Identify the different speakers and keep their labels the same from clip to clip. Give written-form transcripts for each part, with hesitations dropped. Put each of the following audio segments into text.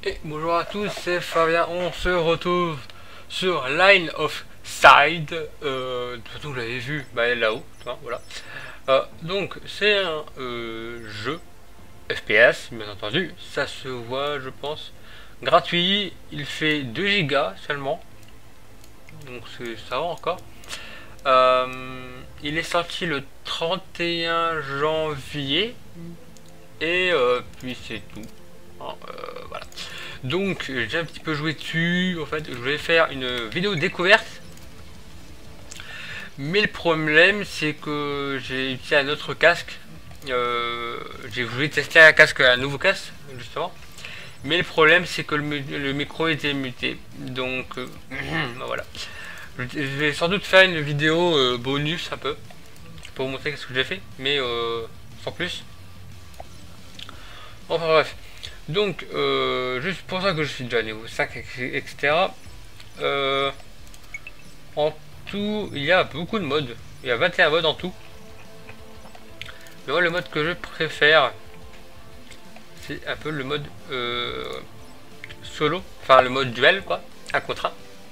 Speaker 1: Et bonjour à tous, c'est Fabien, on se retrouve sur Line of Sight. De toute façon vous l'avez vu, bah, elle est là-haut, voilà. Donc c'est un jeu FPS, bien entendu, ça se voit je pense. Gratuit, il fait 2 gigas seulement, donc ça va encore. Il est sorti le 31 janvier, et puis c'est tout. Voilà. Donc j'ai un petit peu joué dessus. En fait, je voulais faire une vidéo découverte, mais le problème c'est que j'ai utilisé un autre casque. J'ai voulu tester un nouveau casque justement, mais le problème c'est que le micro était muté. Donc voilà. Je vais sans doute faire une vidéo bonus un peu pour vous montrer ce que j'ai fait, mais sans plus. Enfin bref. Donc, juste pour ça que je suis déjà niveau 5, etc. En tout, il y a beaucoup de modes. Il y a 21 modes en tout. Mais moi, le mode que je préfère, c'est un peu le mode solo. Enfin, le mode duel, quoi. 1 contre 1.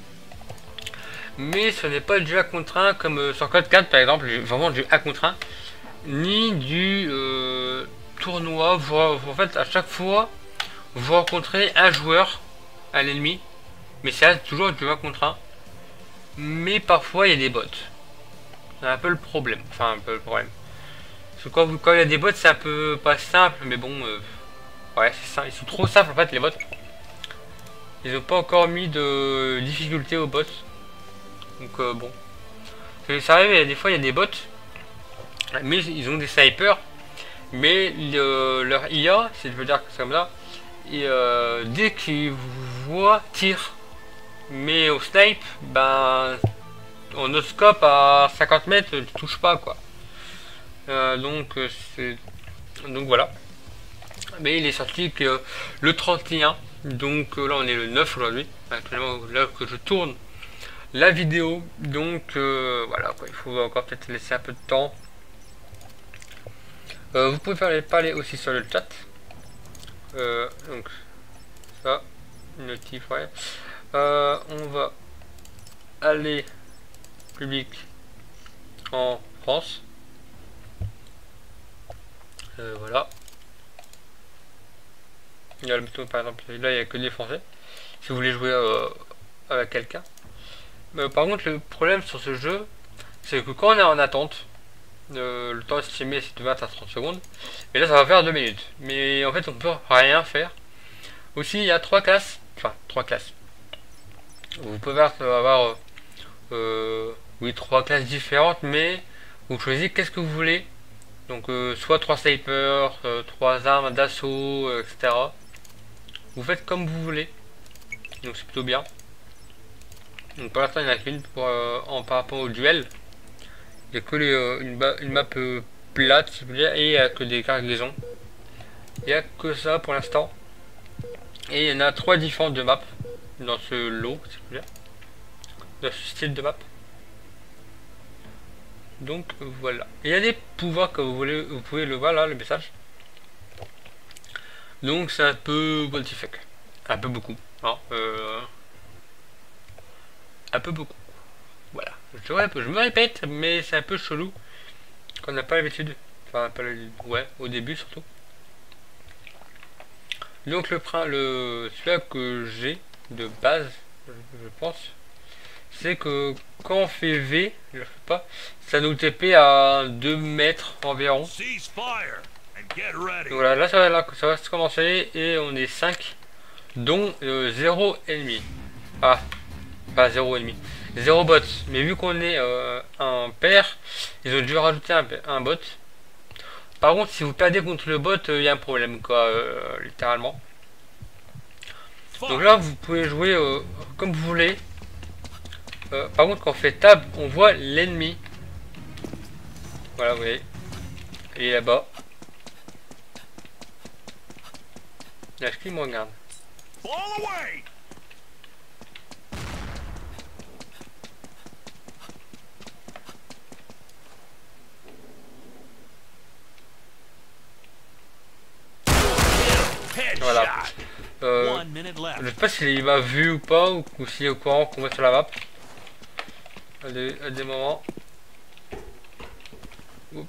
Speaker 1: Mais ce n'est pas du 1 contre 1 comme sur Code 4, par exemple. Vraiment du 1 contre 1. Ni du tournoi. En fait, à chaque fois, vous rencontrez un joueur à l'ennemi, mais c'est toujours du 1 contre 1. Mais parfois il y a des bots. C'est un peu le problème. Enfin, un peu le problème. Parce que quand il y a des bots, c'est un peu pas simple, mais bon, ouais, c'est ça. Ils sont trop simples en fait, les bots. Ils n'ont pas encore mis de difficulté aux bots. Donc, bon. Ça arrive, des fois il y a des bots, mais ils ont des snipers. Mais leur IA, si je veux dire que c'est comme ça, et dès qu'ils vous voient, tirent. Mais au snipe, ben, au no-scope à 50 mètres, tu touches pas quoi. Donc voilà. Mais il est sorti que le 31. Donc là on est le 9 aujourd'hui. Actuellement là que je tourne la vidéo. Donc voilà quoi. Il faut encore peut-être laisser un peu de temps. Vous pouvez parler aussi sur le chat. Donc ça, notif, ouais. On va aller public en France. Voilà. Il y a le bouton par exemple, là il n'y a que des français. Si vous voulez jouer avec quelqu'un. Par contre le problème sur ce jeu, c'est que quand on est en attente, le temps estimé c'est de 20 à 30 secondes. Et là ça va faire 2 minutes. Mais en fait on peut rien faire. Aussi il y a 3 classes. Enfin 3 classes. Vous pouvez avoir oui 3 classes différentes, mais vous choisissez qu'est-ce que vous voulez. Donc soit 3 snipers, 3 armes d'assaut, etc. Vous faites comme vous voulez. Donc c'est plutôt bien. Donc pour l'instant il n'y en a qu'une par rapport au duel. Il n'y a que une map plate si vous voulez, et il n'y a que des cargaisons. Il n'y a que ça pour l'instant. Et il y en a 3 différentes de maps dans ce lot, si vous voulez. Dans ce style de map. Donc voilà. Il y a des pouvoirs que vous pouvez le voir là, le message. Donc c'est un peu what the fuck. Un peu beaucoup. Hein, un peu beaucoup. Voilà. Je me répète, mais c'est un peu chelou. Qu'on n'a pas l'habitude. Enfin, pas ouais, au début surtout. Donc celui-là que j'ai de base, je pense, c'est que quand on fait V, je le fais pas, ça nous TP à 2 mètres environ. Donc voilà, là ça va se commencer et on est 5, dont 0 ennemi. Ah, pas 0 ennemi, 0 bot. Mais vu qu'on est un pair, ils ont dû rajouter un bot. Par contre, si vous perdez contre le bot, il y a un problème, quoi, littéralement. Donc là, vous pouvez jouer comme vous voulez. Par contre, quand on fait tab, on voit l'ennemi. Voilà, vous voyez. Il est là-bas. Est-ce qu'il me regarde? Voilà. Je sais pas s'il m'a vu ou pas, ou s'il est au courant qu'on va sur la map. À des moments. Oups.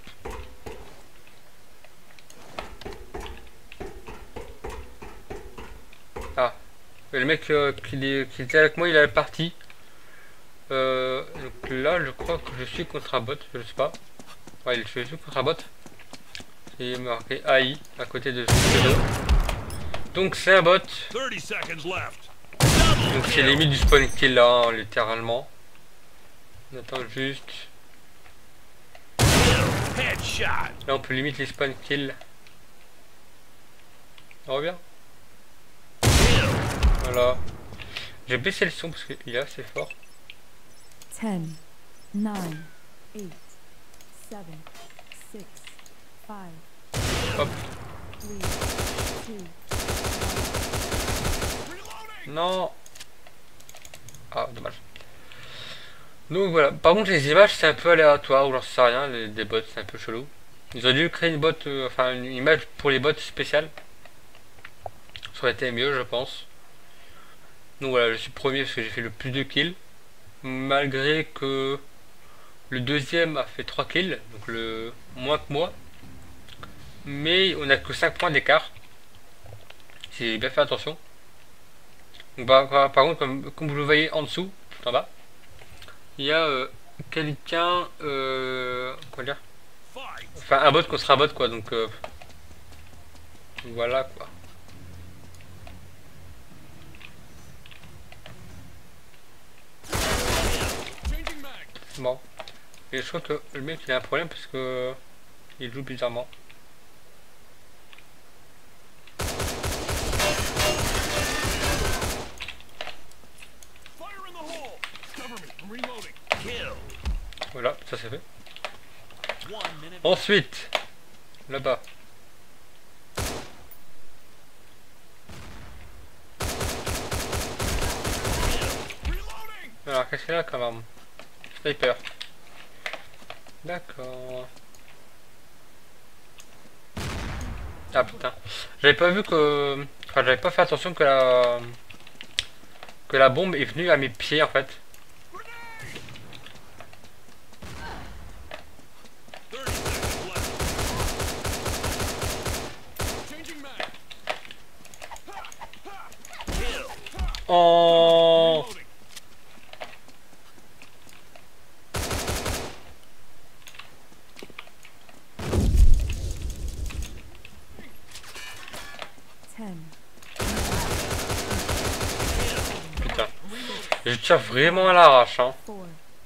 Speaker 1: Ah. Et le mec qui était avec moi, il est parti. Donc là, je crois que je suis contre un bot, je sais pas. Ouais, je suis contre un bot. Et il est marqué AI à côté de ce pseudo. Donc c'est un bot. Donc c'est limite du spawn kill là, hein, littéralement. On attend juste. Là on peut limite les spawn kills. On revient. Voilà. J'ai baissé le son parce qu'il est assez fort.
Speaker 2: 10, 9, 8, 7, 6, 5,
Speaker 1: Hop.
Speaker 2: 3, 2,
Speaker 1: Non. Ah, dommage. Donc voilà. Par contre, les images, c'est un peu aléatoire, ou j'en sais rien, des bots, c'est un peu chelou. Ils ont dû créer une bot, enfin une image pour les bots spéciales. Ça aurait été mieux, je pense. Donc voilà, je suis premier parce que j'ai fait le plus de kills. Malgré que le deuxième a fait 3 kills, donc le moins que moi. Mais on a que 5 points d'écart. Si j'ai bien fait attention. Donc, par contre, comme vous le voyez en dessous, tout en bas, il y a quelqu'un, comment dire, enfin un bot contre un bot quoi, donc voilà quoi. Bon, et je crois que le mec il a un problème parce que il joue bizarrement. Voilà, ça c'est fait. Ensuite, là-bas. Alors, qu'est-ce qu'il y a là quand même? Sniper. D'accord. Ah putain. J'avais pas vu que... Enfin, j'avais pas fait attention que la bombe est venue à mes pieds en fait. Oh. Putain. Je tire vraiment à l'arrache hein.
Speaker 2: 4,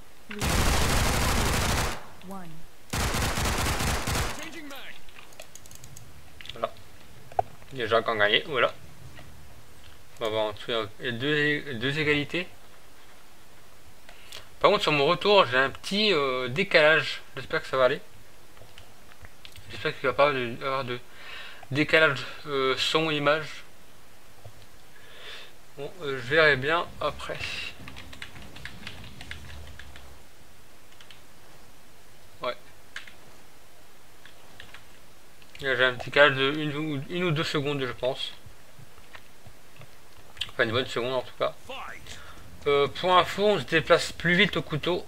Speaker 2: 3, 2, 1.
Speaker 1: Voilà. Déjà quand gagné, voilà. On va voir en dessous, il y a deux égalités. Par contre sur mon retour j'ai un petit décalage. J'espère que ça va aller. J'espère qu'il va pas y avoir de décalage son image. Bon, je verrai bien après. Ouais. J'ai un petit décalage de une ou 2 secondes je pense. Enfin une bonne seconde en tout cas. Pour info, on se déplace plus vite au couteau.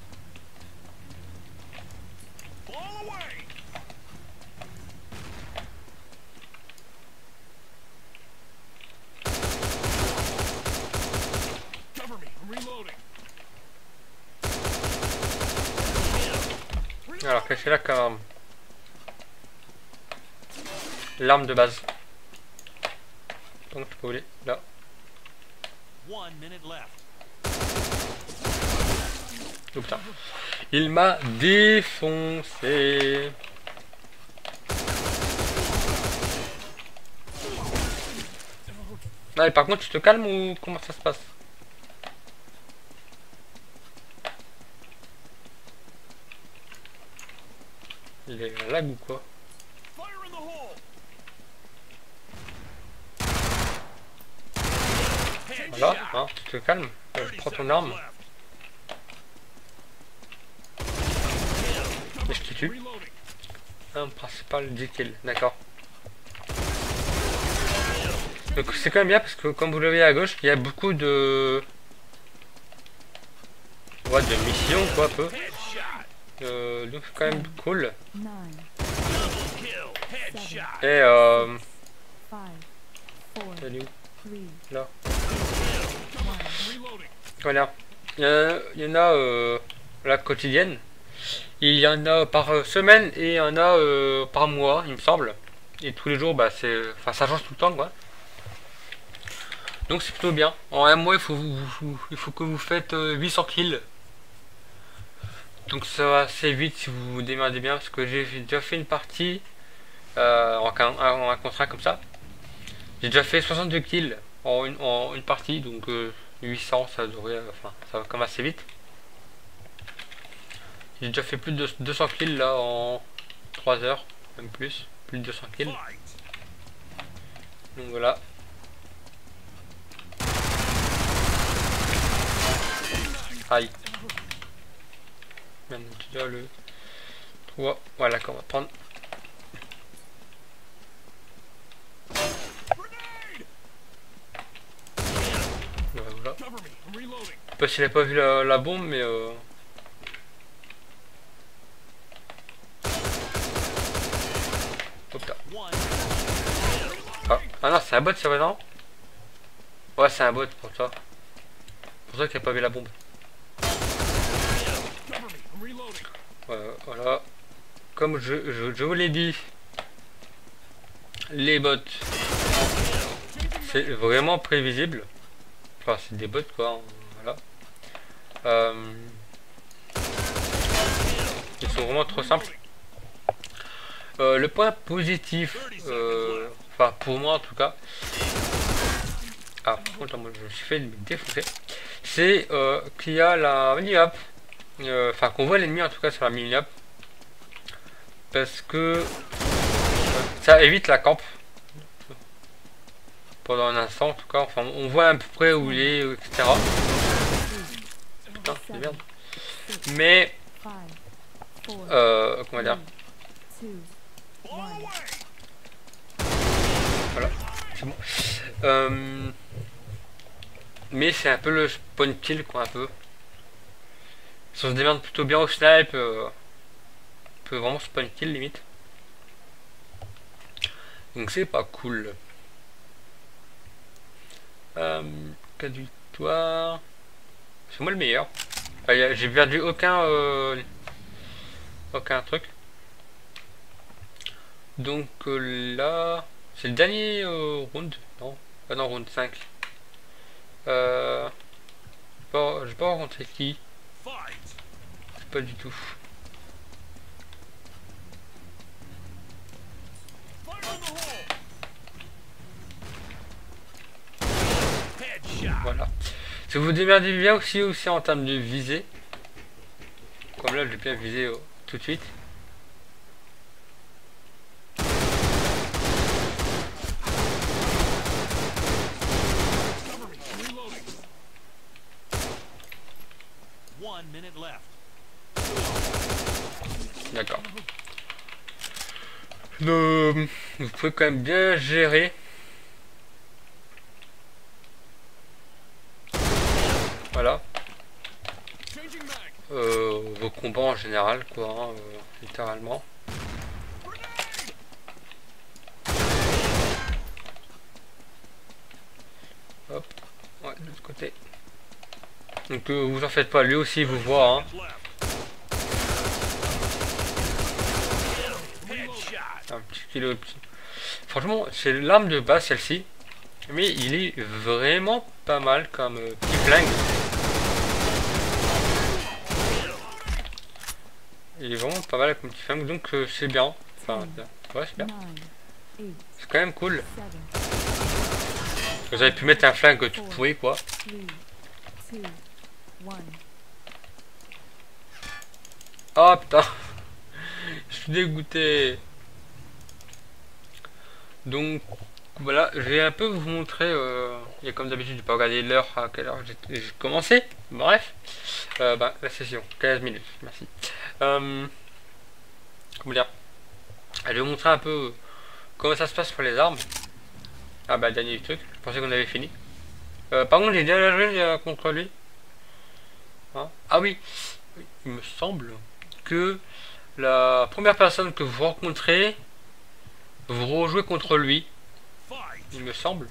Speaker 1: Alors qu'est-ce que c'est là quand même? L'arme de base. Donc tu peux aller là. Oh putain. Il m'a défoncé. Ah, et par contre tu te calmes ou comment ça se passe? Il est lag ou quoi? Voilà, hein, tu te calmes, je prends ton arme. Et je te tue. Arme principale 10 kills, d'accord. Donc c'est quand même bien parce que comme vous le voyez à gauche, il y a beaucoup de... Ouais, de missions quoi un peu. Donc c'est quand même cool.
Speaker 2: 9,
Speaker 1: Et
Speaker 2: 5, 4,
Speaker 1: elle est où
Speaker 2: 3,
Speaker 1: Là.
Speaker 2: 1.
Speaker 1: Voilà. Il y en a la quotidienne. Il y en a par semaine et il y en a par mois, il me semble. Et tous les jours, bah c'est, enfin ça change tout le temps quoi. Donc c'est plutôt bien. En un mois, il faut que vous faites 800 kills. Donc ça va assez vite si vous vous démerdez bien parce que j'ai déjà fait une partie en un contrat comme ça. J'ai déjà fait 62 kills en une partie, donc 800 ça devrait, enfin ça va quand même assez vite. J'ai déjà fait plus de 200 kills là en 3 heures, même plus de 200 kills. Donc voilà. Aïe. Maintenant déjà le 3, voilà qu'on va prendre. Voilà. Je sais pas s'il a pas vu la bombe, mais hop là. Ah non, c'est un bot, c'est vrai, non? Ouais, c'est un bot pour ça. Pour ça qu'il a pas vu la bombe. Voilà. Comme je vous l'ai dit, les bots, c'est vraiment prévisible. Enfin, c'est des bots quoi. Voilà. Ils sont vraiment trop simples. Le point positif, enfin pour moi en tout cas, ah par contre moi je me suis fait défoncer, c'est qu'il y a la mini-map, enfin qu'on voit l'ennemi en tout cas sur la mini-map, parce que ça évite la camp pendant un instant en tout cas, enfin on voit à peu près où il est, etc. Putain, c'est merde. Mais comment dire, voilà, c'est bon. Mais c'est un peu le spawn kill quoi, un peu. Si on se démerde plutôt bien au snipe, on peut vraiment spawn kill limite. Donc c'est pas cool. Cas de victoire. C'est moi le meilleur. J'ai perdu aucun truc. Donc là, c'est le dernier round. Non, ah non, round 5. J'ai pas rencontré qui. Pas du tout. Voilà. Si vous démerdez bien aussi en termes de visée. Comme là, j'ai bien visé tout de suite. D'accord. Vous pouvez quand même bien gérer. Voilà. Vos combats en général, quoi, hein, littéralement. Hop. Ouais, de l'autre côté. Donc vous en faites pas, lui aussi vous voit, hein. Un petit kilo. Franchement, c'est l'arme de base celle-ci. Mais il est vraiment pas mal comme petit flingue. Il est vraiment pas mal comme petit flingue, donc c'est bien. Enfin, ouais, c'est bien. C'est quand même cool. Vous avez pu mettre un flingue tout pourri, quoi. Oh putain. Je suis dégoûté. Donc voilà, je vais un peu vous montrer. Et comme d'habitude, j'ai pas regardé l'heure à quelle heure j'ai commencé. Bref, bah, la session, 15 minutes, merci. Comment dire, je vais vous montrer un peu comment ça se passe pour les armes. Ah bah dernier truc, je pensais qu'on avait fini. Par contre j'ai déjà joué contre lui. Hein. Ah oui, il me semble que la première personne que vous rencontrez, vous rejouez contre lui. Il me semble.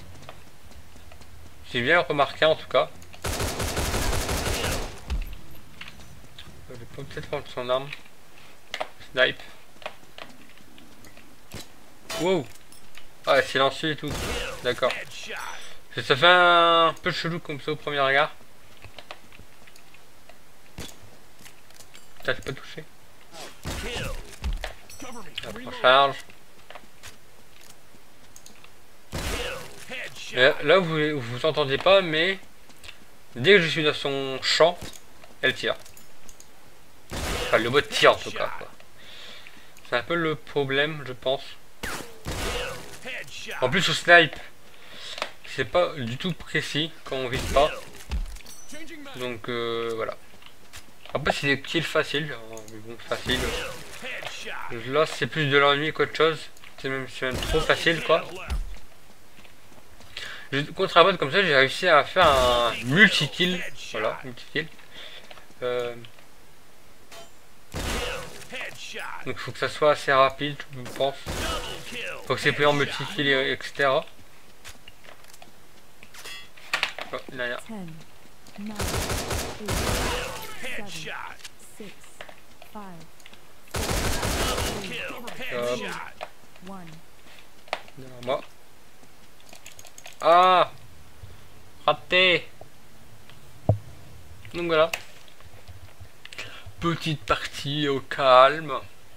Speaker 1: J'ai bien remarqué en tout cas. Je peux peut-être prendre son arme. Snipe. Wow. Ah, silencieux et tout. D'accord. Ça fait un peu chelou comme ça au premier regard. Putain, j'ai pas touché. On charge. Et là, vous entendez pas, mais dès que je suis dans son champ, elle tire. Enfin, le bot tire en tout cas, quoi. C'est un peu le problème, je pense. En plus, au snipe, c'est pas du tout précis quand on vise pas. Donc voilà. Après, c'est des kills faciles. Mais bon, facile. Là, c'est plus de l'ennui qu'autre chose. C'est même trop facile, quoi. Contre un bot comme ça, j'ai réussi à faire un multi-kill. Voilà, multi-kill. Donc il faut que ça soit assez rapide, je pense. Faut que c'est plus en multi-kill, etc. Oh, derrière.
Speaker 2: 10, 9, 8, 7, 6, 5, 4, 3, 2, 1.
Speaker 1: Derrière moi. Ah, raté. Donc voilà. Petite partie au calme.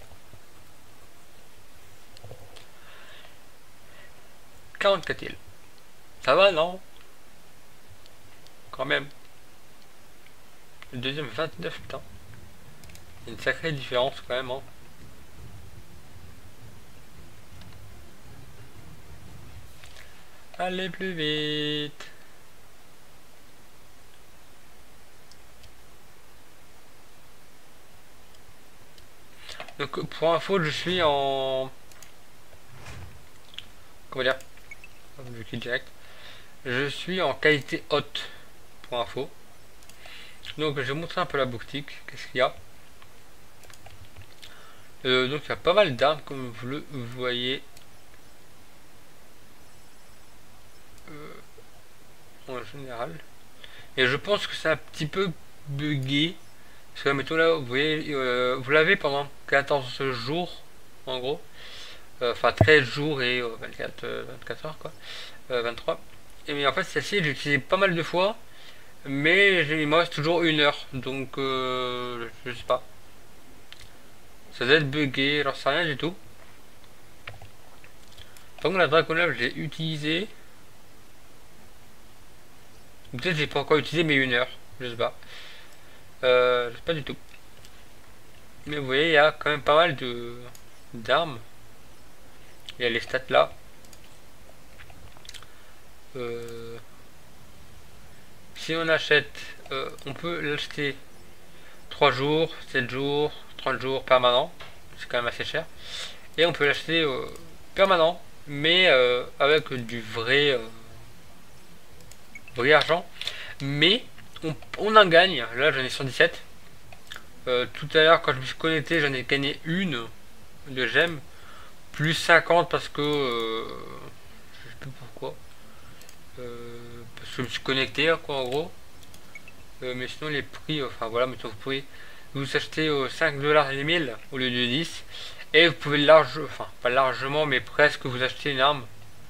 Speaker 1: Qu'a-t-il? Ça va, non? Quand même. Le deuxième 29, putain. Il y a une sacrée différence quand même, hein. Allez plus vite. Donc pour info, je suis en... Comment dire? Je quitte direct. Je suis en qualité haute. Pour info. Donc je vais montrer un peu la boutique. Qu'est-ce qu'il y a? Donc il y a pas mal d'armes comme vous le voyez. En général. Et je pense que c'est un petit peu buggé. Parce que mettons là, vous voyez, vous l'avez pendant 14 jours, en gros. Enfin 13 jours et 24 heures quoi. 23. Et mais en fait celle-ci j'ai utilisé pas mal de fois. Mais il me reste toujours 1 heure. Donc je sais pas. Ça doit être buggé, alors c'est rien du tout. Par contre la Dragonlave j'ai utilisé. Peut-être j'ai pas encore utilisé mais 1 heure. Je sais pas. Je sais pas du tout. Mais vous voyez il y a quand même pas mal de d'armes. Il y a les stats là. Si on achète, on peut l'acheter 3 jours, 7 jours, 30 jours permanent. C'est quand même assez cher. Et on peut l'acheter permanent, mais avec du vrai, vrai argent. Mais on en gagne. Là j'en ai 117. Tout à l'heure quand je me suis connecté j'en ai gagné une de gemmes. Plus 50 parce que... je sais plus pourquoi. Parce que je me suis connecté quoi en gros. Mais sinon les prix, enfin voilà, mais vous pouvez vous acheter 5 $ les 1000 au lieu de 10. Et vous pouvez enfin pas largement mais presque vous acheter une arme.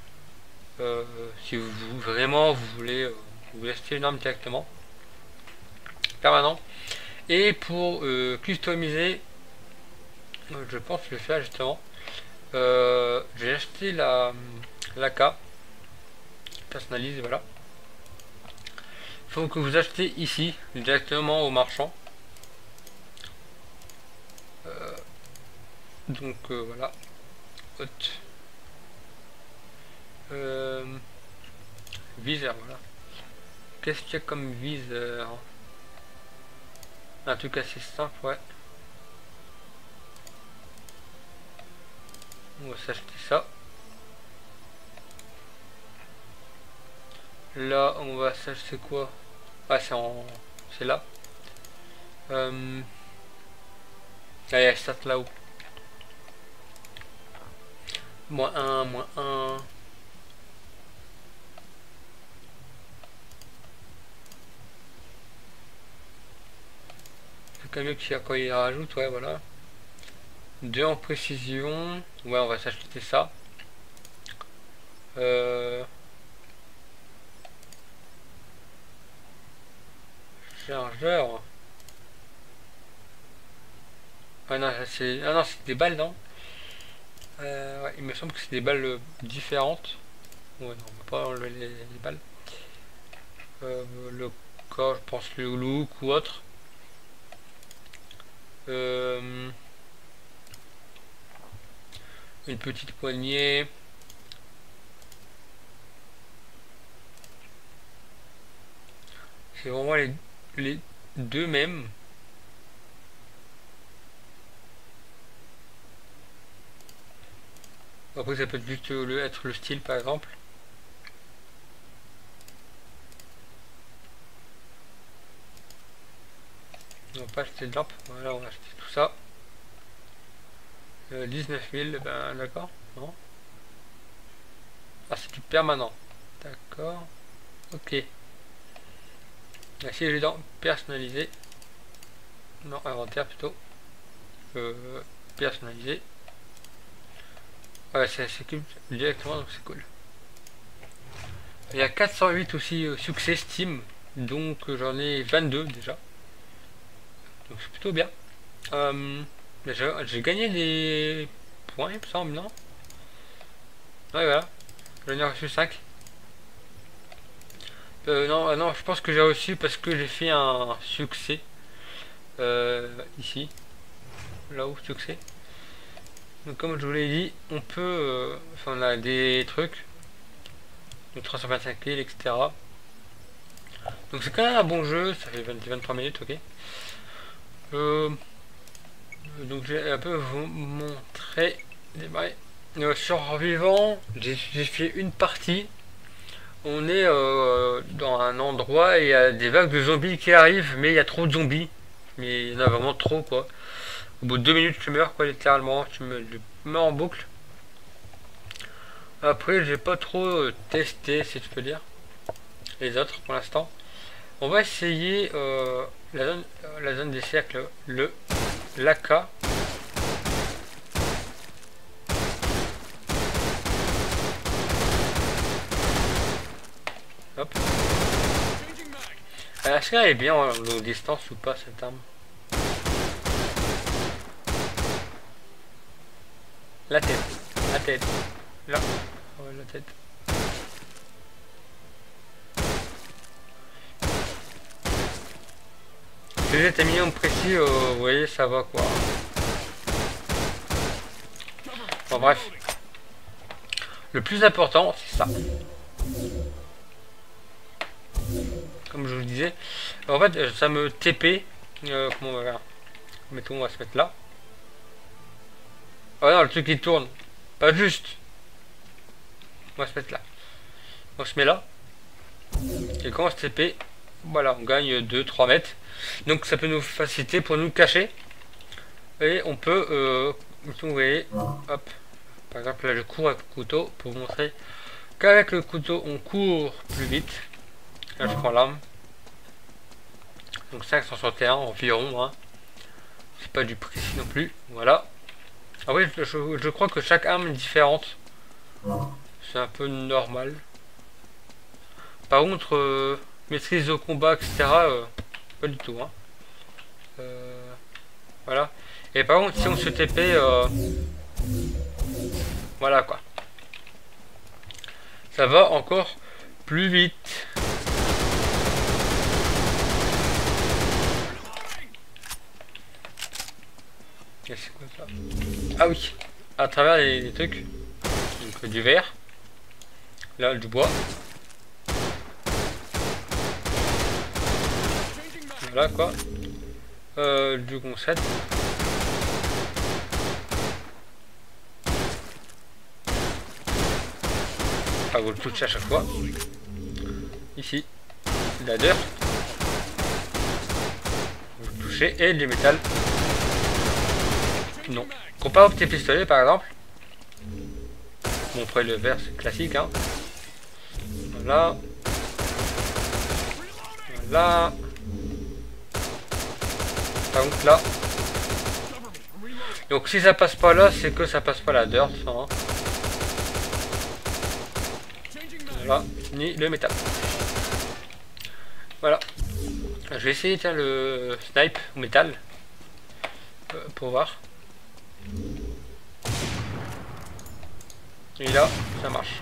Speaker 1: Si vous vraiment vous voulez vous acheter une arme directement. Permanent. Et pour customiser, je pense le faire justement. J'ai acheté l'AK personnalise, voilà. Il faut que vous achetez ici directement au marchand. Donc voilà. Viseur, voilà. Qu'est-ce qu'il y a comme viseur? Un truc assez simple, ouais. On va s'acheter ça. Là, on va... Ça, c'est quoi? Ah, c'est en... C'est là. Là, il y a stat là-haut. -1, -1. C'est quand même qu'il y a quoi il rajoute, ouais, voilà. 2 en précision. Ouais, on va s'acheter ça. Chargeur. Ah non, c'est des balles, non? Ouais, il me semble que c'est des balles différentes. Ouais, non, on va pas enlever les balles. Le corps, je pense le look ou autre. Une petite poignée. C'est vraiment les deux mêmes. Après ça peut être juste être le style par exemple. On va pas acheter de lampe, voilà on va acheter tout ça. 19 000, ben d'accord, non. Ah c'est du permanent, d'accord, ok. Si j'ai dans personnalisé, non inventaire plutôt, personnalisé. Ouais ça s'occupe directement donc c'est cool. Il y a 408 aussi succès Steam, donc j'en ai 22 déjà. Donc c'est plutôt bien. J'ai gagné des points, il me semble, non? Ouais, voilà. J'en ai reçu 5. Non, non, je pense que j'ai reçu parce que j'ai fait un succès. Ici. Là-haut, succès. Donc comme je vous l'ai dit, on peut... Enfin, on a des trucs. De 325 kills, etc. Donc c'est quand même un bon jeu. Ça fait 23 minutes, ok. Donc je vais un peu vous montrer démarrer. Survivant, j'ai fait une partie. On est dans un endroit et il y a des vagues de zombies qui arrivent, mais il y a trop de zombies. Mais il y en a vraiment trop quoi. Au bout de 2 minutes tu meurs quoi littéralement, tu me mets en boucle. Après j'ai pas trop testé si tu peux dire les autres pour l'instant. On va essayer la zone des cercles, l'AK. Hop. Est-ce qu'elle est bien en longue distance ou pas cette arme? La tête. La tête. Là. Ouais, la tête. Si j'ai été minimum précis, vous voyez, ça va quoi. Bon, bref. Le plus important, c'est ça. Comme je vous le disais. En fait, ça me TP. Comment on va faire? Mettons, on va se mettre là. Oh non, le truc qui tourne. Pas juste. On va se mettre là. On se met là. Et quand on se TP, voilà, on gagne 2-3 mètres. Donc ça peut nous faciliter pour nous cacher. Et on peut, vous voyez, hop. Par exemple, là je cours avec le couteau pour vous montrer qu'avec le couteau on court plus vite. Là je prends l'arme. Donc 561 environ. Hein. C'est pas du précis non plus. Voilà. Ah oui, je crois que chaque arme est différente. C'est un peu normal. Par contre, maîtrise au combat, etc. Pas du tout. Hein. Voilà. Et par contre, si on se TP, voilà quoi. Ça va encore plus vite. Et c'est quoi ça? Ah oui, à travers les trucs. Donc du verre. Là, du bois. Voilà quoi. Du concept. Ah, vous le touchez à chaque fois. ici, la dirt. Vous touchez et du métal. Non. Comparé au petit pistolet par exemple. Bon après le vert c'est classique hein. Voilà. Voilà. Par contre là. Donc si ça passe pas là, c'est que ça passe pas la dirt. Hein. Voilà. Ni le métal. Voilà. Je vais essayer tiens le snipe au métal. Pour voir. Et là, ça marche.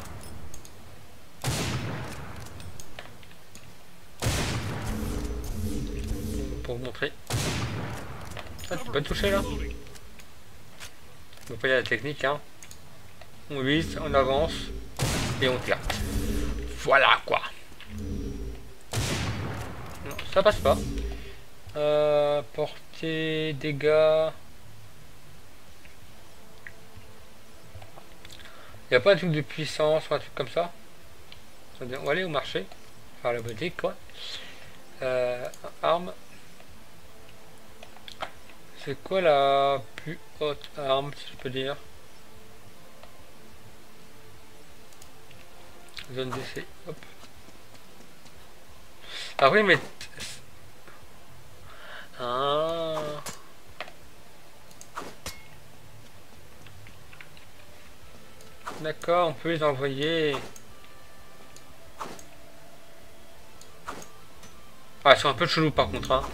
Speaker 1: Pour vous montrer. Ah, tu peux pas toucher là. On peut y aller la technique hein. On vise, on avance et on tire. Voilà quoi. Non, ça passe pas. Portée, dégâts. Il n'y a pas un truc de puissance ou un truc comme ça. On va aller au marché. Enfin, la boutique, quoi. Arme. C'est quoi la plus haute arme, si je peux dire? Zone d'essai. Hop. Ah oui, mais... Ah... D'accord, on peut les envoyer. Ah, ils sont un peu chelous par contre. Hein.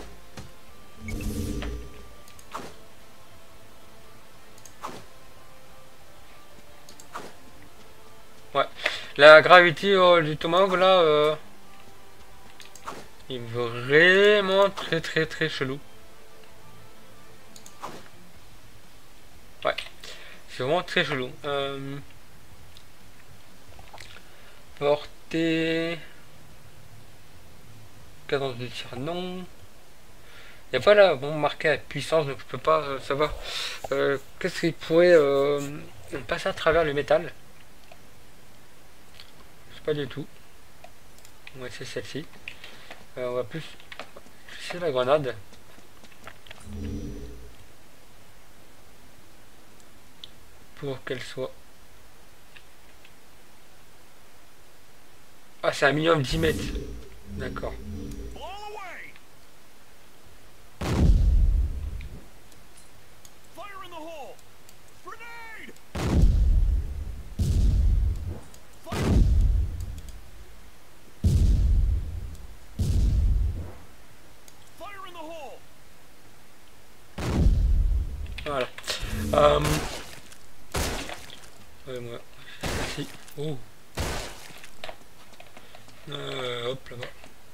Speaker 1: Ouais. La gravité du Tomahawk là, il est vraiment très chelou. Ouais. C'est vraiment très chelou. Portée. Cadence de tir, non. Il n'y a pas là, bon, marqué à puissance, donc je peux pas savoir qu'est-ce qui pourrait passer à travers le métal. Je sais pas du tout. On va essayer celle-ci. On va plus essayer la grenade. Pour qu'elle soit... Ah, c'est un minimum 10 mètres. D'accord. Voilà. Ouais, moi. Ici. Oh. Hop là-bas.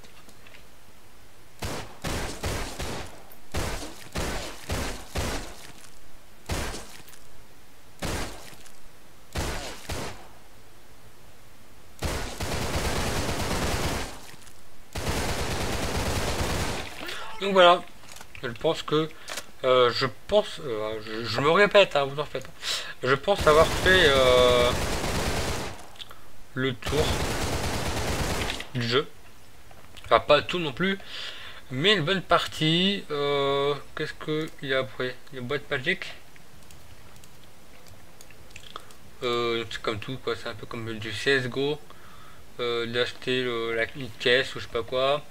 Speaker 1: Donc voilà, je pense que je me répète, hein, vous en faites pas. Je pense avoir fait le tour du jeu. Enfin pas tout non plus, mais une bonne partie. Qu'est-ce qu'il y a après? Il y a une boîte magique. C'est comme tout quoi, c'est un peu comme du CSGO. D'acheter une caisse ou je sais pas quoi.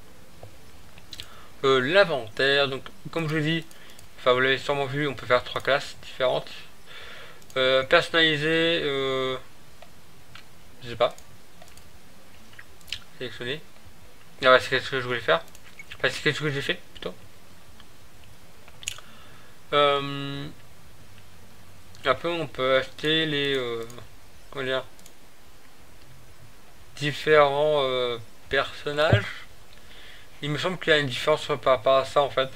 Speaker 1: L'inventaire, donc comme je vous dis, enfin vous l'avez sûrement vu, on peut faire 3 classes différentes. Personnaliser, je sais pas. Sélectionner. Ah ouais, c'est ce que je voulais faire. Enfin, c'est ce que j'ai fait plutôt. Après, on peut acheter les comment dire, différents personnages. Il me semble qu'il y a une différence par rapport à ça en fait.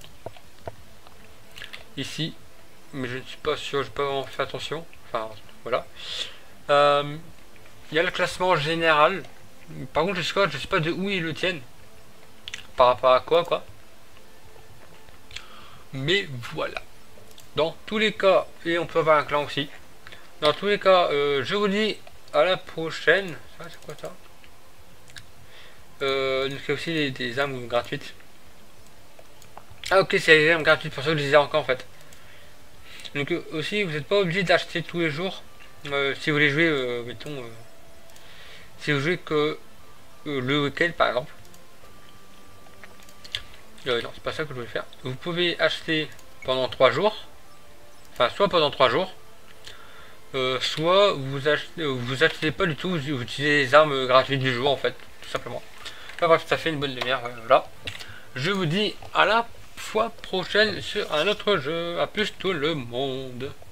Speaker 1: Ici, mais je ne suis pas sûr, je n'ai pas vraiment fait attention. Enfin, voilà. Il y a le classement général. Par contre, je sais pas de où ils le tiennent. Par rapport à quoi. Mais voilà. Dans tous les cas, et on peut avoir un clan aussi. Dans tous les cas, je vous dis à la prochaine. Ça, c'est quoi ça? Donc il y a aussi des armes gratuites. Ah ok, c'est les armes gratuites pour ceux que je les ai encore en fait. Donc aussi vous n'êtes pas obligé d'acheter tous les jours. Si vous voulez jouer, mettons, si vous jouez que le week-end par exemple. Non, c'est pas ça que je voulais faire. Vous pouvez acheter pendant 3 jours. Enfin, soit pendant 3 jours. Soit vous achetez pas du tout, vous utilisez les armes gratuites du jour en fait, tout simplement. Enfin bref, ça fait une bonne demi-heure, voilà. Je vous dis à la fois prochaine sur un autre jeu. À plus tout le monde.